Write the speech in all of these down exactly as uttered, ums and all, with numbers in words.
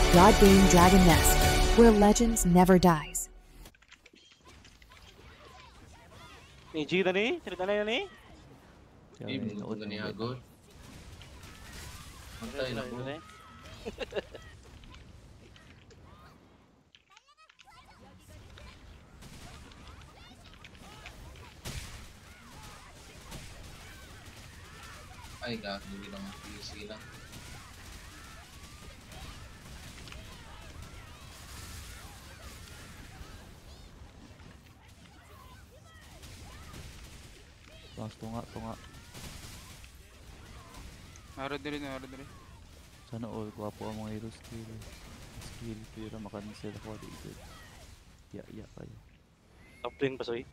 God-Bane Dragon Nest, where legends never dies. Ni G na ni? Cerita na ni? Ibu ko gani agad. Antay na ko. Ay, gago lang ang P C lang. Mas tunga, tunga. Harap din rin, harap din rin. Sana all, gwapo ang mga hero skill. Skill, pero makancel ako dito. Ya, ya kayo. Top lane pa, Soy.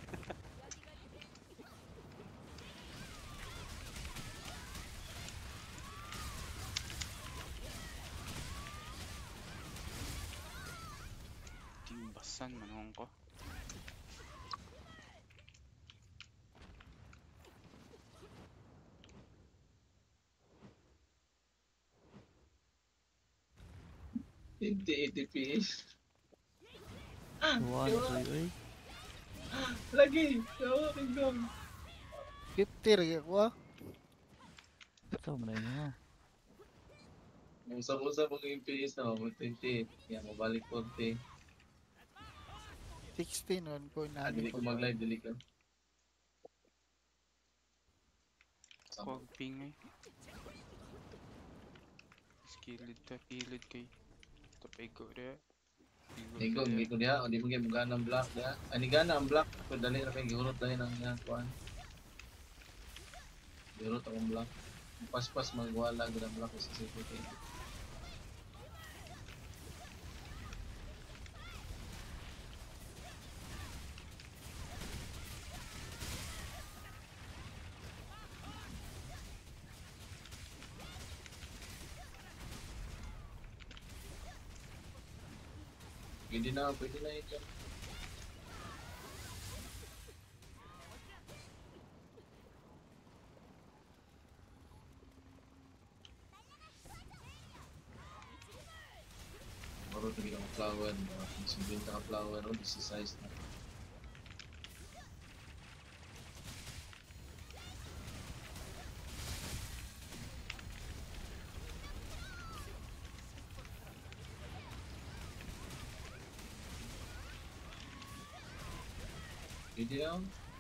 Timbasan, manong ko. eighty F P S. Tuwa na kayo eh. Lagi! Oo, kingdom! fifty rin ako ah. Ito mo na yun ha. Usap-usap ang F P S na ako, twenty. Kaya mabalik forty. sixty noon ko Ah, na. dili ko mag-live, dili ko. Huwag ping eh. Skilled to, kilid kay. Tapay ko rin. Hindi ko, hindi ko diha. Hindi mo kayo magana ang block diha. Ah, hindi gana ang block. Pero dali na kayo gihurot dahil ng uh, kuhan. Gihurot akong block. Pas-pas magwala gud ang block sa C P K. Pwede na, pwede na ito. Maro ito bilang flower, sabihin ka flower, o this is size na. Pwede lang.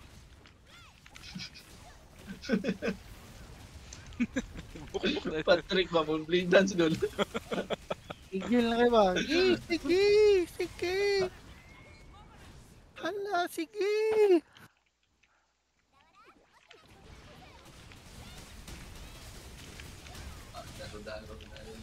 Patrick, mabulbling dance doon. Tigil na kayo ba? Sige, sige, sige. Hala, sige. Ah, daro-daro na yun.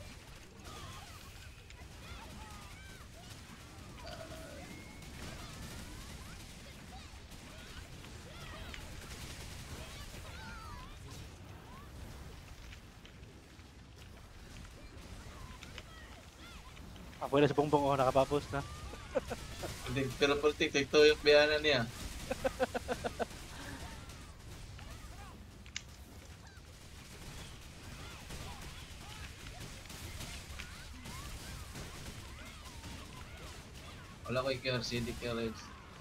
Ako na sa bongbong ako nakapapos na. Hindi, pero politik, ito yung biyanan niya. Wala ko i-care, C D K-Legs.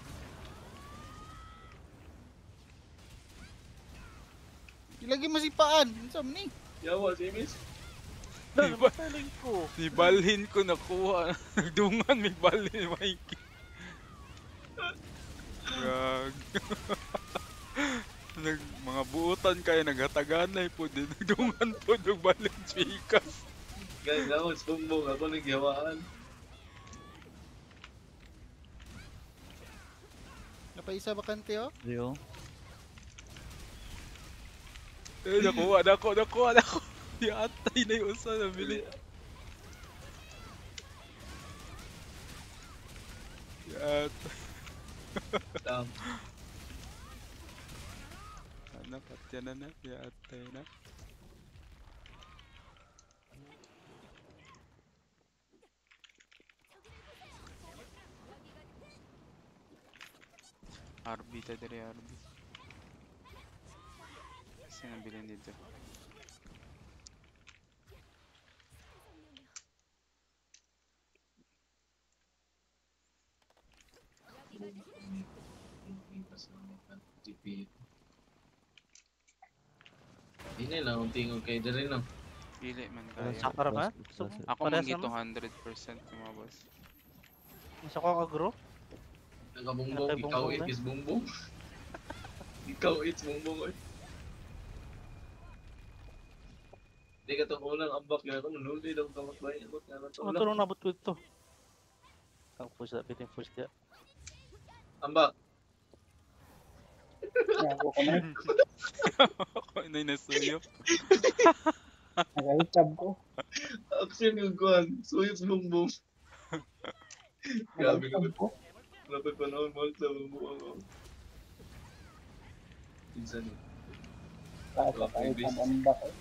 Ilagay mo si paan. Saan ni? Yawa, si Miss. Nabaling ko. Ni balhin ko nakuha. Nagdungan, may balhin, Mikey. Gag. Nag, mga buutan kayo, naghataganay po din. Nagdungan po, nagbalhin, chika. Guys, ako, sumbong ako nagyawaan. Napaisa bakante oh? Rio. Eh, nakuha, nakuha, nakuha, nakuha. Atay na yung usa na bili. At Tam. ano patya na na, atay na. R B ta dari R B. Kasi nabili dito. G P. Hindi lang, ang tingog kay Dere, no? Pili man Walang kaya. sakra ba? Plus- Gusto mo? plus- Ako Parehas man naman. two hundred percent yung mga boss. Gusto ko agro? Nagabungbong, Nakay ikaw bongbong it na. is bumbong. Ikaw it's bumbong, oy. Hindi ka itong unang ambak nga ito, manuli daw kamot ba yun? Abot nga na ito. Ano tulong nabot ko ito? Ang push na piting push dia. Ambak! Ako ko na. Ako na yung nasuyo. Nag-itab ko. Action yung kuhan, suyos bumbong. Grabe Nag-itab naman. ko. Lapit pa naman mo sa bumbong ako. Minsan eh. Kahit pa kahit ang anda ko.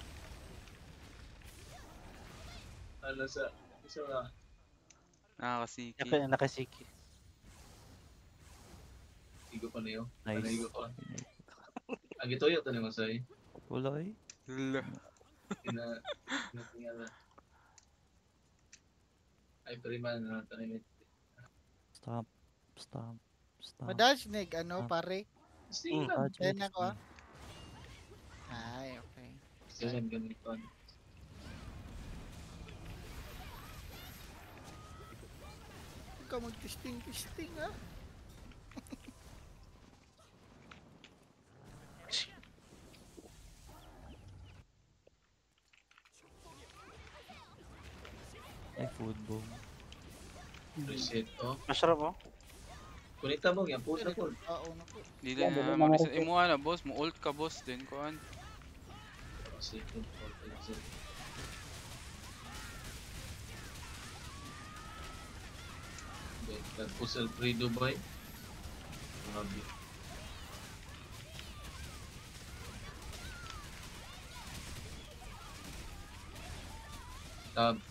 Ano sa, isa nga. Nakakasiki. Naka nakasiki. Igo pa niyo. Nice. Ano igo pa? Ang itoyo ito ni Masay. Wala eh. Hala. Ina, ina na. Ay, pariman na natin. Stamp. Stamp. Stamp. Madalas neg, ano, Ah. pare? Sige Mm. lang. Dodge Ayan X ako, D. ah. Ay, okay. Sige lang ganito. Huwag ka mag-testing-testing, ah. Ay, food bomb. Reset, oh. Mushroom mo? Kunita mo, yan po na po. Oo, naku. Di Yeah, lang dali na mga mag-reset. reset. Imo na boss, mo ult ka boss din kuan. Second, fourth, exit. Nagpusal free Dubai. Grabe. Tab,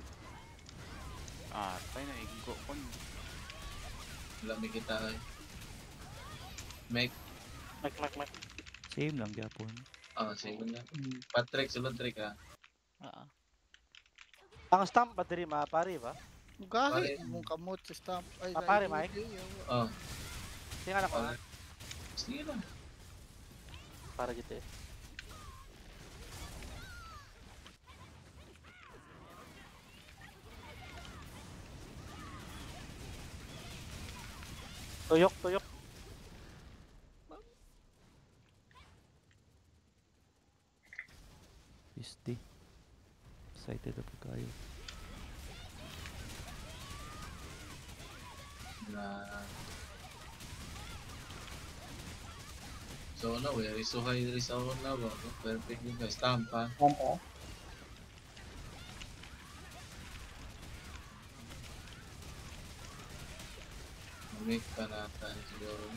Ah, tayo na igo kon. lami kita ay. Make, Mak mak mak. Same lang gyapon. ah, sige na. Patrick, sulod trick ah. Ah. Ang stamp ba diri mapari ba? Gahi, Pare. mong kamot sa stamp. Ay, Ah, pare, ay, Mike? ay, ay, ay. Oh, Tingnan ako pare. Sige lang. para gitu eh. Tuyok, tuyok. fifty. Excited ako kayo. Na... So, ano, we are so high rin sa una ba? Perfect yung guys. Tampa. Tampa. Make pa natin siguro.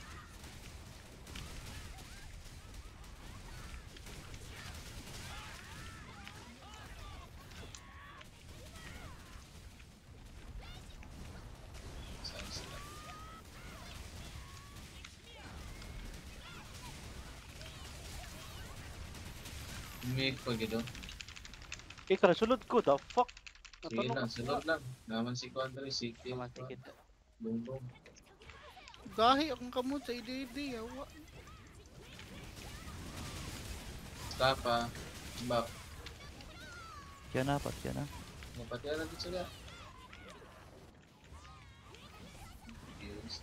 Saan sila? Make pa gito. Ikaw sulod ko the fuck. Sige lang, sunod lang. Naman si Quandre, si Kim. Naman tikit. Bumbong. Gahi akong kamot sa ide-ide, yawa. Tapa. Bak. Kaya na, pat kaya na. Mapatira natin sila. Yes.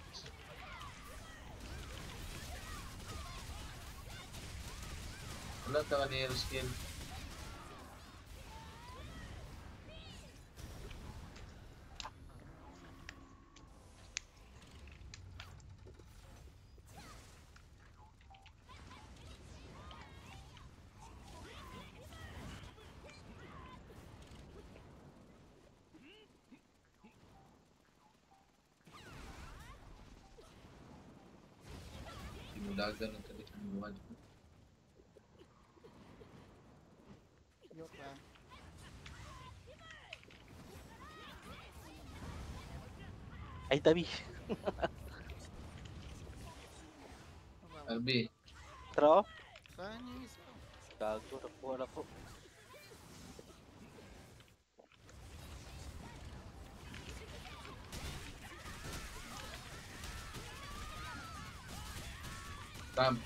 Wala ka ka ni Hero Skill. Simulagan ng kalimutan. Yok ah. Ay tabi. Albi, Draw. Saan yung isa? Gago na po ako. Ramp.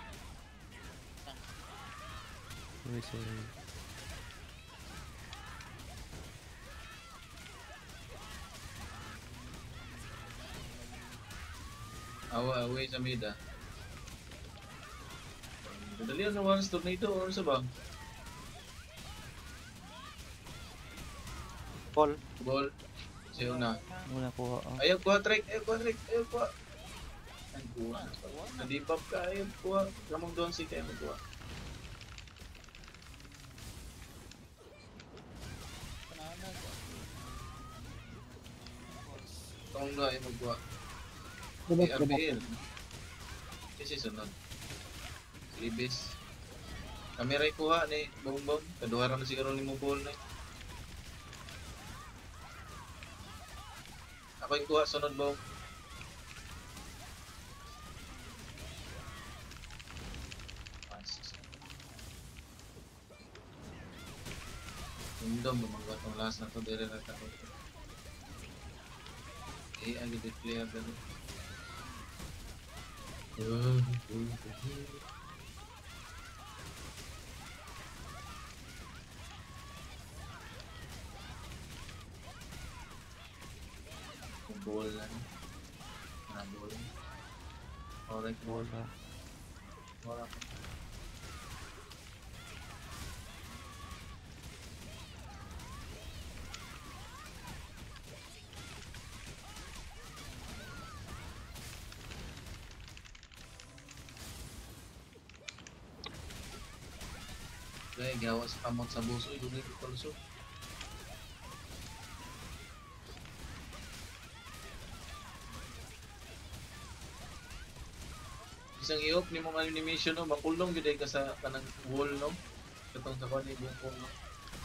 Sorry, sorry. Awa away sa mid ah. Dali na once tornado or sa bang? Call. Ball. Siya na. Muna kuha ah. Ayaw kuha trick, ayaw kuha trick, ayaw kuha. Ay kuha. Nadipap ka, ayaw kuha. Lamang doon si kayo kuha. Tong na ayaw magkuha. Dibak, R B dibak. L. Kasi sunod. Libis. Kami rin kuha ni Bongbong. Kaduharan na siguro ni mo ball na. Ako yung kuha sunod Bong. Undom bumangga tong last na to dire na ta. Eh agi di player dali. Ball lang. Na ball. Alright, ball. Wala. Wala. Kaya gawa sa kamot sa buso, yun yung pulso. Isang iop ni mong animation no, makulong yun ka sa kanang wall no. Katong sa kani bungkong no.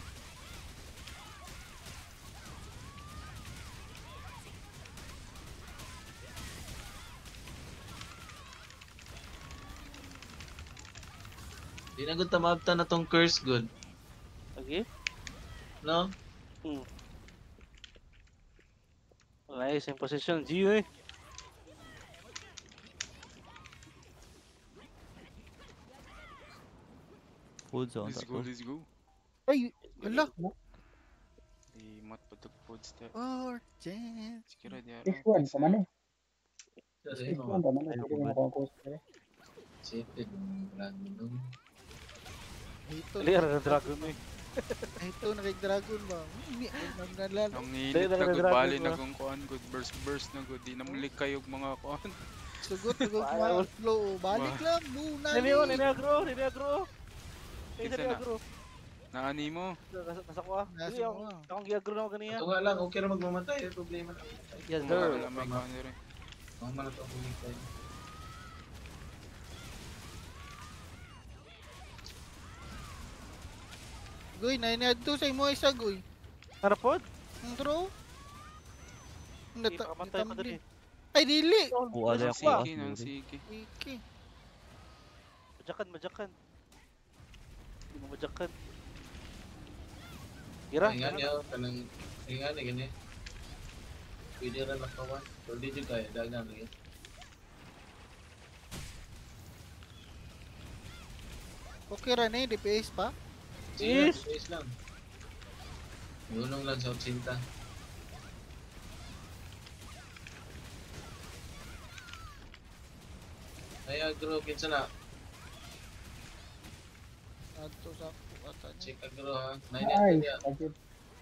Di na gud tamabta na tong curse good, Okay. no? Hmm. Nice in position. G eh. Full zone Let's ta go, to. let's go. Ay, wala. Di mat patok pods ta. Or chance. Sikira di Six one, paman eh. Sorry, Six no. one, paman eh. Ayaw Hindi ko mo ba? makapost ka eh. Cheated lagi no. Ito, Clear na dragon eh. ito na kay Dragon ba? Hindi, ang nalala. Ang Dahil init na talaga good dragon bali ba? na kung kuan good burst burst na good di na muli kayog mga kuan. Sugot, sugot Ayaw. mga flow. Balik lang, muna. Nini yun, nini agro, nini agro. Eh, Kinsa nini na? agro. Naani mo. Nasa nasa ko ah. Nasa Sige, mo akong ah. akong giagro na ako ganiya. Ito nga lang, okay ra magmamatay, eh, problema na. Yes, Mga sir. wala may kuan dire. Mama na to ang bumitay. Goy, nainad to sa imo isa, goy. Harapod? Ang draw. Hindi Nata- pa kamatay pa natambi. dali. Ay, dili. Kuha Ang na ako ah. sige, ang sige. Iki. Majakan, majakan. Hindi mo majakan. Gira, Ingan niya, kanang ingan ni gani. Pwede ra nakawan. Pero di jud kaya dagan lagi. Okay ra na, D P S pa. Sige, Yes. space lang. Yunong lang sa otsinta. Ay, agro, kinsa na? Adto sa ata niya. Check agro ha. Nine yan Nice. niya. Agad.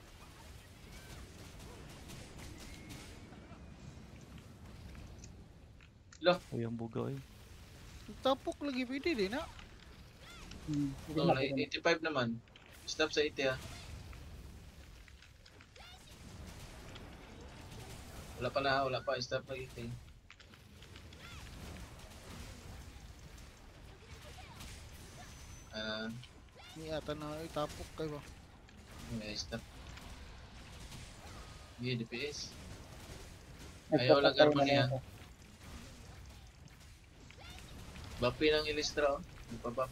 Uy, ang buga eh. Tapok lagi pwede din na. Hmm. Hindi Oh, na, nine pwede na. eighty-five naman. Stop sa eighty ha. Wala pa na, wala pa. Stop na eighty. Ah, Ni ata na itapok kay ba. may stop. Hindi, D P S. Nagtapos Ayaw lang tayo armo na niya. ako. Bapi ng Ilistra oh. Nagpabap.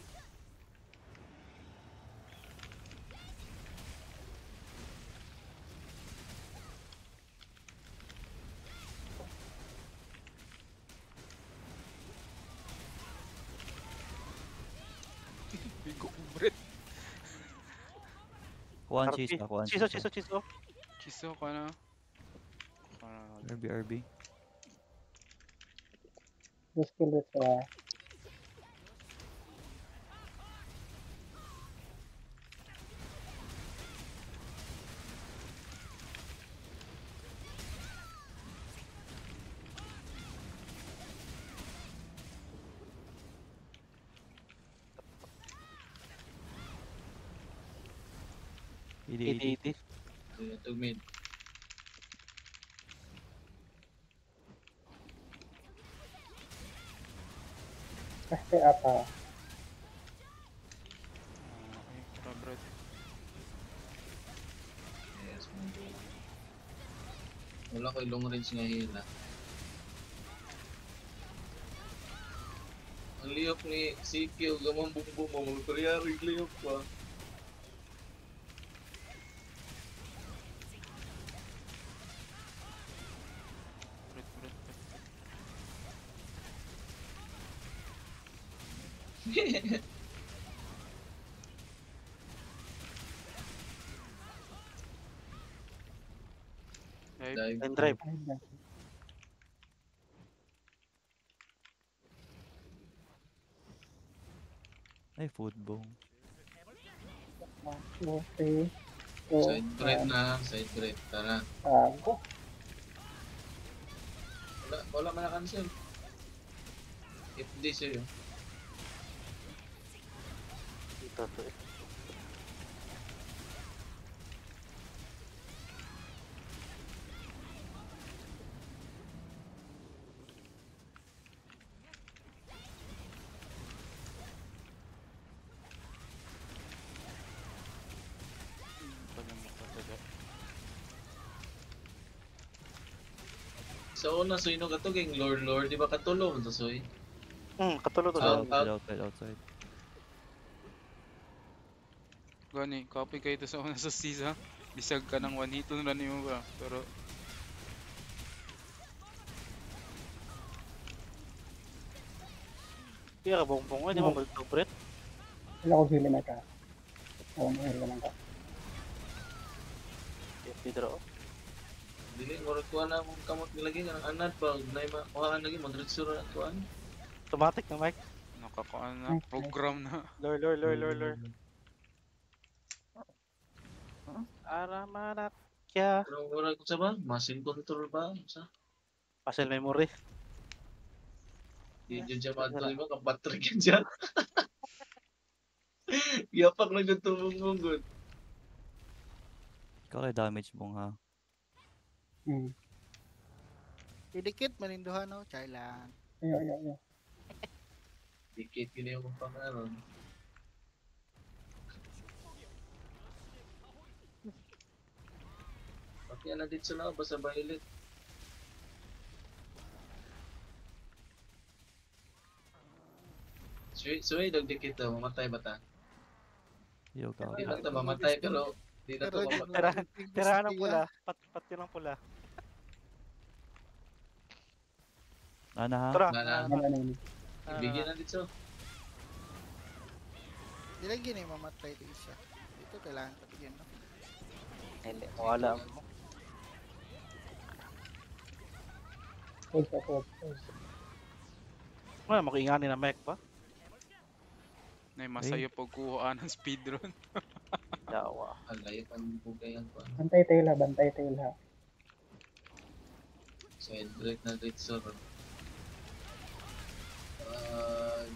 Kuhaan R P. cheese na, kuhaan Chiso, cheese chiso, chiso. Kiso ka na. Ah, R B, R B. Yung skill with uh, eighty, eighty, eighty. eighty. Sige, tug mid. kasi apa. ah, ay, Robert. Yes, man. Wala ko long range nga hila. Ang liyok ni Sikyo, gamang bumbo mo, magparyari liyok pa. Brett, Brett, Brett. Dive. Dive. And drive. Ay, yan. Ay, food bong. One, two, three, two, Side threat one. na, side threat. Tara. Tago. Wala, wala man na-cancel. F D sa'yo. Dito to eh. Pala mo kataga. Sa una, Soy, no kato kay Lord Lord, di ba katulong to, Soy? Hmm, katulo to. Out, Out. out. Outside, outside. Gani, copy kayo to sa una sa Sisa. Bisag ka ng one hit on run mo ba? Pero Kaya ka bongbong. Hindi mo mag-top Brett. Wala ko hili na ka. Oo, may hili lang ka. F D draw. Dili, murag kuha na akong kamot nilagay nga ng anad pa. Na makuhaan lagi, madritso na kuhaan. Automatic na mic. nakakaan na, Nice, nice. program na. Lure, lure, lure, lure, lure. Aramanat kya. Pero murag sa ba? Muscle control ba? Sa? Muscle memory. Di dyan siya madto di ba? Kapatrick yan siya. Yapak na dyan tumungungod. Ikaw kay damage mo ha. Hmm. Didikit, maninduhan o. Char lang. Ayo, ayo, ayo. Dikit gini yung pangaron. Pati na dito na basta violet. Suy, suy, dagdikit daw, mamatay ba ta? Yo ka. Hindi lang ta mamatay, pero di na to Pero di mamatay. Tira, mo- tirahan ng pula. Pat, pati ng pula. Ana ha? Tara. Na na, Ano, ano, ano. ibigyan na dito. Di lang gini mamatay di siya. Dito kailangan patigyan no. Hindi, wala mo. Pulse, pulse, pulse. Ano, makiingani na mic pa? Nay masayo pagkuhaan ng speedrun. Yawa. Alay, pambugayan pa. Bantay tail ha, bantay tail ha. Side break na dito sa Uh,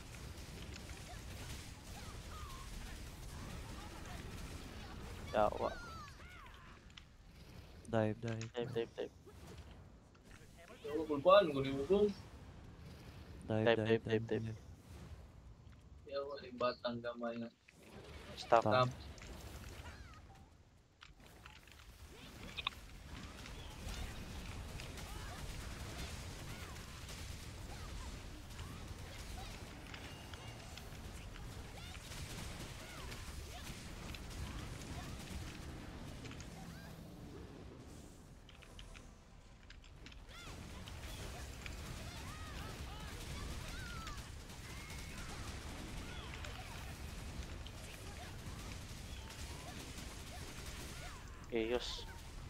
Yawa. Dive, dive. Dive, dive, dive. Ano kulpaan? Kunin mo ko. Dive, Dive, dive, dive, dive. dive. Kaya wala yung batang gamay na. Stop. Stop. Chaos.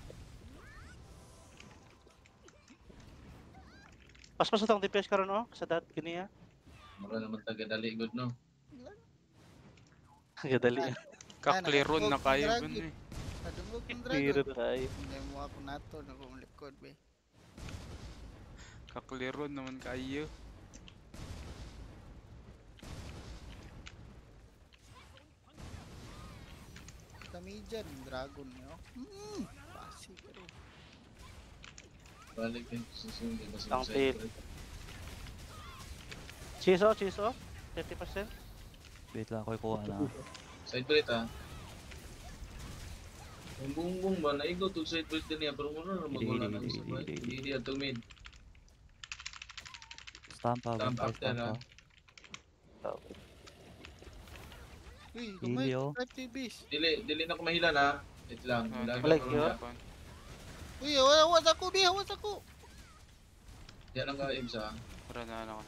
Pas-pas itong D P S karon oh, sa dat gini ah. Mura naman taga dali good no. Gadali. Kakleron na kayo gani. Nadungog ng Piro dragon. na kayo. Hindi mo ako nato, nagong likod be. Kakleron naman kayo. Kami dyan, dragon nyo. Hmm, pasi ka rin. Balik din susunod ba sa Ang tail. Chiso, chiso. thirty percent. Wait lang, ako kuha na. Side break ah. Ang bumbong ba naigo to side break din niya pero muna na magwala na sa bay. Hindi dia to mid. Stamp pa, Stamp one after, stamp pa. ah. Uy, gamay, Ilio. five T Bs. Dili dili na ko mahila na. Wait lang. Ah, Ilagay balik ko yun. na. Uy, awas ako, be, awas ako. Yan ang ka-aim sa. Para na ako.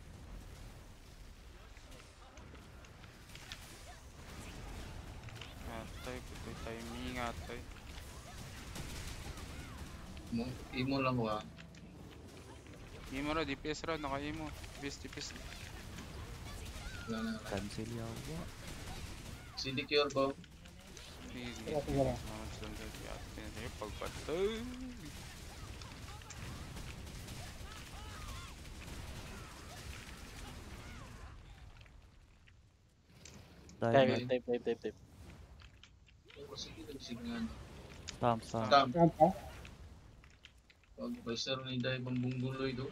Atay, kutoy timing atay. Mo imo lang ko ah. Imo ra, D P S ra, naka-imo. D P S, D P S. Wala na. Cancel yawa. C D cure ko. Easy. Sige, sige lang. Ah, sundan si ate na sa'yo, pagpatay. Dahil Type, type, type, type, type. Oh, sige nagsignan. stamp, stamp. Stamp. Stamp ha? Pag Vicer ni dahil bambong guloy do.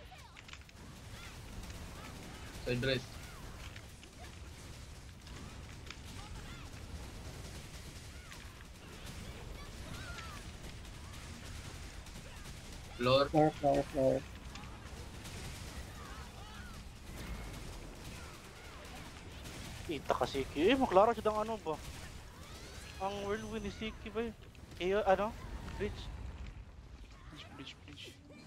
Side right. Floor. Floor, floor, floor. Kita ka Siki. Eh, maklaro siya ng ano ba? Ang whirlwind ni Siki ba yun? Eh, ano? Bridge. Bridge, bridge, bridge.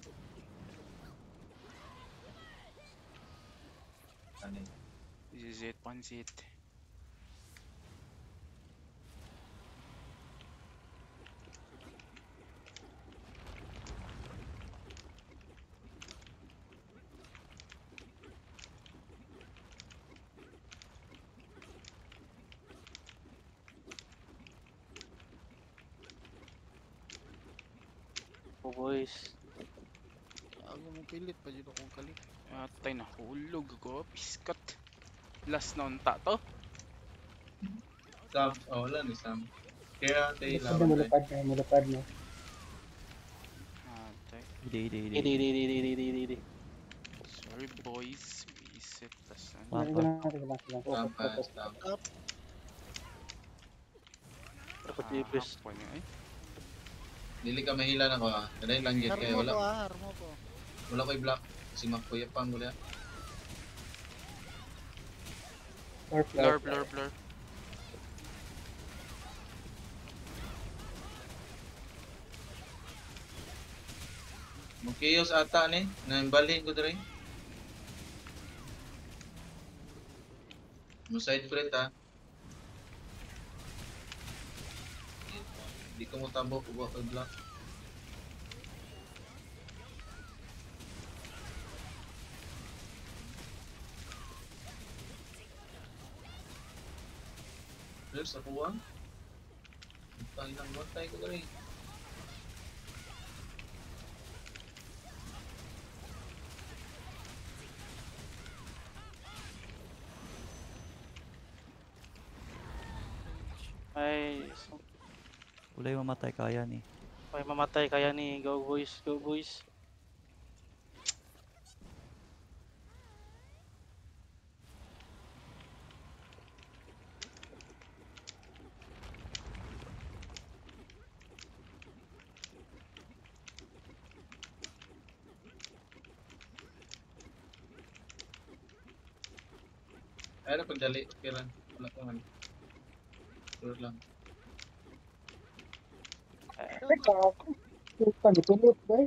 Ano yun? This is it, pansit. Oh boys. Ako mo pilit pa dito kong kalit. Atay, nahulog ako. Piskat. Last na unta to. Sam. Oh, wala ni Sam. Kaya tayo Mulupad na, laban tayo. mulupad na, mulupad na. Atay. Hindi, hindi, hindi. Hindi, hindi, hindi, hindi, hindi, hindi. Sorry boys. Reset. Tas na. Stamp Sige pa. lang, sige lang, sige lang. Stamp Focus, ah, focus. stamp. Dapat Ah, D P S. hapon yun, ay. Dili ka mahila na ko ah. Kadai lang yun kaya Harmo wala. ko ah, harmo ko. Wala ko'y block. Kasi makuya pang mula. Floor, Blur, floor. blur, blur. Mukiyos ata ni. Naimbali ko diri. Mo side front ah. Di ko mo tabok uwa ko'y block. Terus aku uang. Tayo lang matay ko dali. Ay, so, Wala yung mamatay kaya ni. may mamatay kaya ni Go boys, go boys. Ay na pagdali. Okay lang. Wala ko man. Sure lang. Teka, ako. Teka, dipilip, boy.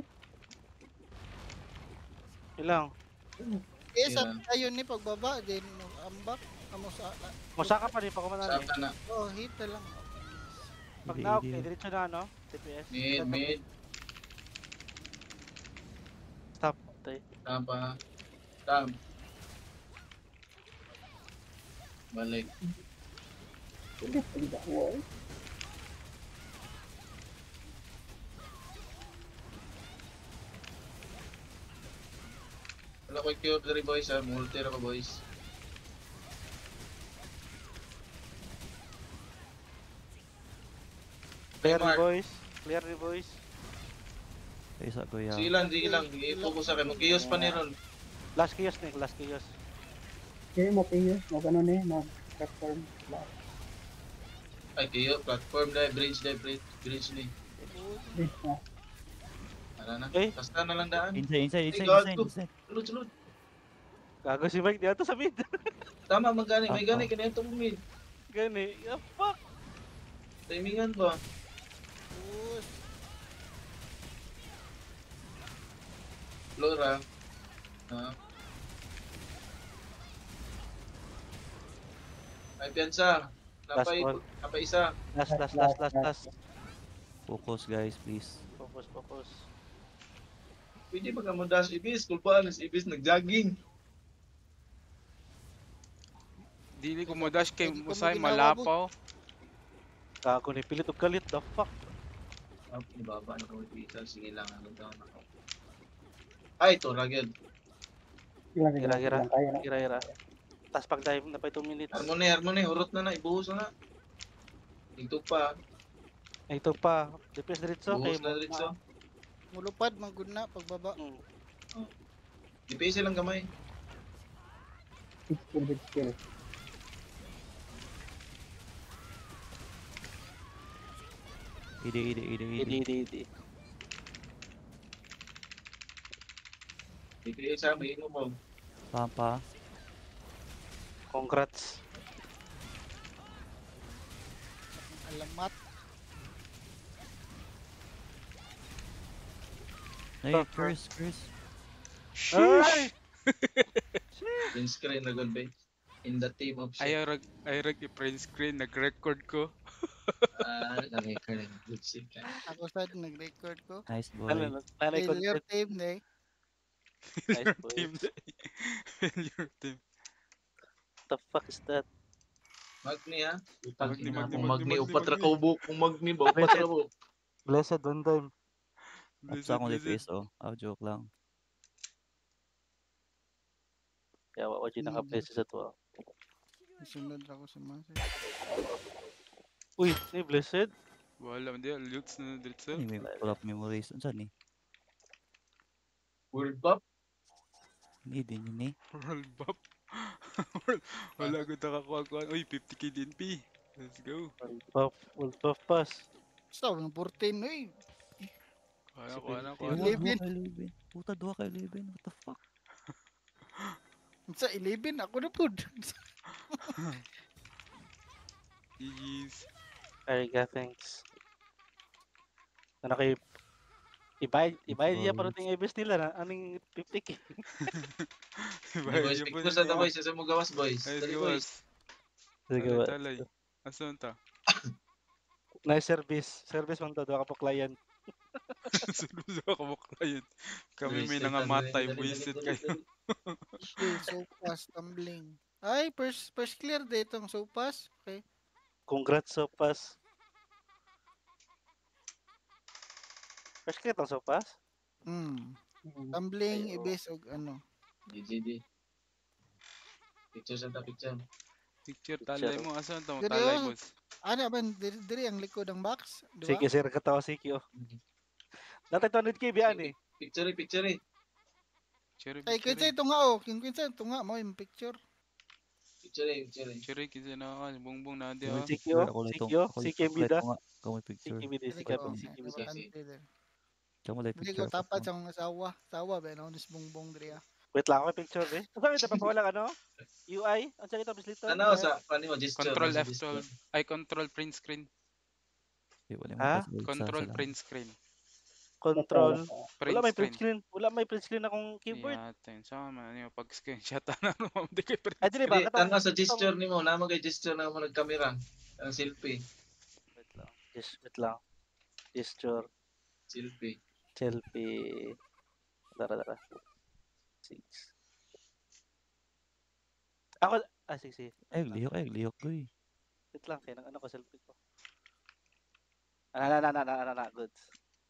Ilang. Eh, sa Yeah. tayo ni pagbaba, din ambak. Amo sa, Masaka pa rin pa kumanan eh. Saka na. oh, hit na lang. Pag Hindi, na hindi. okay, diretso na ano? T P S. Mid, mid. Stop. Tay. Tapa. Tam. Balik. Ulit, ulit ako. eh. Wala ko i-cure dari boys ha. Multi ako boys. Clear Mark. ni boys. Clear ni boys. Isa ko ya. Silang, di lang. I-focus sa akin. Mag-kiyos pa ni Ron. Last chaos ni, last chaos. Okay, mo kayo. Mag ano ni, mag platform. Ay, kiyo. Platform na. Bridge na. Bridge, bridge ni. Please na. Ano na? Eh? Basta na lang daan. Inside, inside, Ay, inside, God, inside, ko. inside. Sulod, sulod. Gago si Mike dito sa mid. Tama, magani. May Ah, gani. ah. Kanya itong mid. Gani. Ah, fuck. Timingan ba? Flora. Ha? Ay, piyansa. Napay, one. napay isa. Last, last, last, last, last. Focus guys, please. Focus, focus. Pwede ba ka mo dash ibis? Kulpaan, is ibis nag-jogging. Dili ko mo dash kay Hindi ko mo Musay ginawa, malapaw. Gago ni pilit og galit. The fuck. Ah, ibaba na ko ibisa. Sige lang, ano daw na ako. Ay, ito, ragyan. Gira, Gira, gira. Kaya na. Ira, ira. Tapos pag dive na pa two minutes. Harmony, harmony. Urot na na. Ibuhos na na. Ito pa. Ito pa. D P S diretso. Buhos Kay na dito. Mulupad, manggod na, pagbaba. Hmm. D P S lang gamay. Big skill, big skill. Ide, ide, ide, Idi, ide. idi, idi. D P S ha, may inom mo. Pampa. Congrats. Alamat. Ay, Oh, curse, curse. Ay! In screen na good base. In the team of shit. Ayaw rag ayaw rag i-print screen nag-record ko. Ah, nag-record. Good shit ka. Ako sad, nag-record ko. Nice boy. Ano, nanay Failure content. team, eh. Nice boy. Team day. Failure team. What the fuck is that? Magni ha. Magni, Magni, Magni, Magni, Magni, upat ra Magni. ka ubok. Kung Magni ba, upat ra mo. Blessed one time. Up sa akong D P S oh. Ah, joke lang. Kaya wala ko naka-bless sa to. Sunod ako si Masi. Uy, ni blessed. Wala man dia loots na diretso. Ano may pull up memories? Ano saan eh? World Cup. Hindi din yun eh. World Bop. Wala ko nakakuha ko. Uy, fifty K D N P. Let's go. World Puff, World Puff Pass. Basta, ng fourteen, eh. Kuha na, kuha na, kuha Duha, na. Eleven. duha ka eleven. Puta, duha ka eleven. What the fuck? Sa eleven, ako na po. G G's. Ariga, thanks. Ano kayo? Ibayad, ibayad niya Boys. parang ting ibis nila na. Anong fifty K? Boys, picture sa boys. Sa mo gawas boys. Ay, Dali gawas. boys. Sige Talay, ba? talay. Asan ta? Nice service. Service man to. Doon ka po client. Sunod ako mo client. Kami may Wasted, nangamatay. dali, dali, Wasted dali, kayo. dali. Shit, so fast, tumbling. Ay, first, first clear dito ang so fast. Okay. Congrats so pass. First kaya itong so pass? Hmm. Tumbling, Ayo. ibis, og ano. G G D. Picture sa ta, picture. Picture, Picture. talay mo. Asan ta mo? Dito. Talay, boss. Ano ba, diri, diri ang likod ng box, di ba? Sige sir, katawa si Q. Dati two hundred K biyan eh. Picture, picture eh. Picture, Ay, picture. kinsa ito nga, oh. Kin- Kinsa ito nga, mo yung picture. Picture eh, picture eh. Picture, kinsa na ako. Bongbong na di Ako ah. may Si Q, picture, ako si nitong- Q, ako si nitong- Kemida. ako nga, ako may Si picture. Kimi din, si Dili Kap, ko, si eh, Kimi. diba, Sige. kante din. Ikaw mo lang Hindi picture. ko tapat sa akong asawa. Asawa ba, no? Nis bongbong diri ah. Wait lang, ako may picture eh. Ang sabi ito, papawala ka no? U I? Ang sabi ito, bislito? Ano sa, paano mo, gesture? Control nasa F gesture. twelve. Ay, control print screen. Di, wala mo Ha? pa sa- Control sa- print screen. Control. Print Wala may screen. print screen. Wala may print screen akong keyboard. Yatin. Sama man yung pag-screenshot na naman. Hindi kayo print Ay, dili ba? Hindi, Katong- tanga sa gesture ni mo, nama kay gesture na mo nag-camera. Ang selfie. Wait lang. Yes, wait lang. Gesture, Silpi. selfie. Tara, tara. Six. Ako, ah, sige, sige. Ay, lihok, ay, lihok ko eh. Wait lang, kaya ano ko, selfie ko. Ah, na, na, na, na, na, na, goods.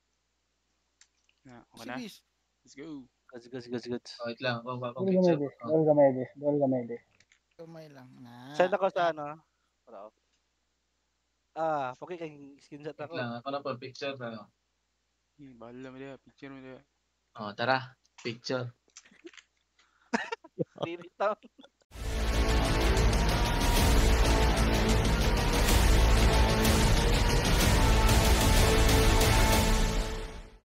Na, okay Si na. Bis. Let's go. Goods, goods, goods, goods. Oh, wait lang. Ako, ako Dol picture. Gamedes, Oh. Dol Gamedes, Dol Gamedes. Kamay lang. Na. Send ako sa ano. Wala ako. Ah, okay kay screenshot Wait ako. lang. Ako na po picture. Ano. Eh, bahala mo dia. Picture mo dia. Oh, tara. Picture. Spirit town.